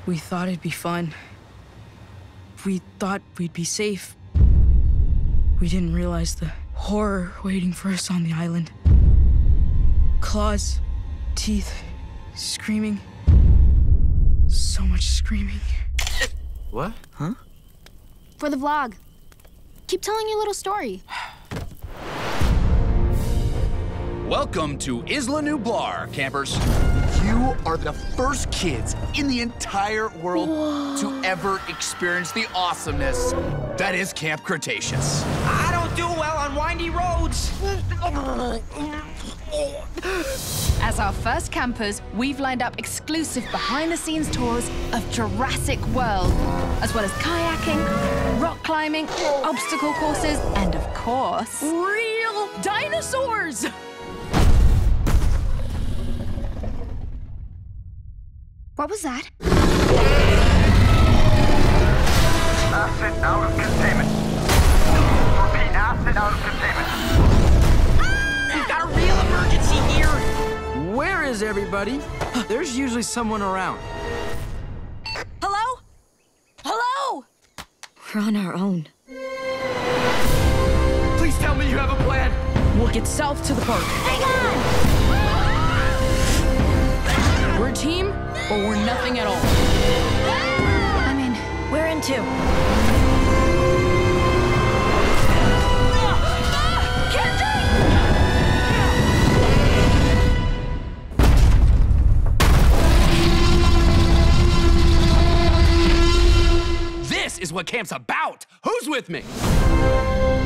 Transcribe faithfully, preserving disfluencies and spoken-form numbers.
We thought it'd be fun. We thought we'd be safe. We didn't realize the horror waiting for us on the island. Claws, teeth, screaming. So much screaming. What? Huh? For the vlog. Keep telling your little story. Welcome to Isla Nublar, campers. You are the first kids in the entire world Whoa. to ever experience the awesomeness that is Camp Cretaceous. I don't do well on windy roads. As our first campers, we've lined up exclusive behind-the-scenes tours of Jurassic World, as well as kayaking, rock climbing, obstacle courses, and of course, Real dinosaurs! What was that? Asset out of containment. Repeat, asset out of containment. We've got a real emergency here. Where is everybody? There's usually someone around. Hello? Hello? We're on our own. Please tell me you have a plan. We'll get south to the park. Hang on! We're a team, or we're nothing at all. I mean, we're in two. This is what camp's about. Who's with me?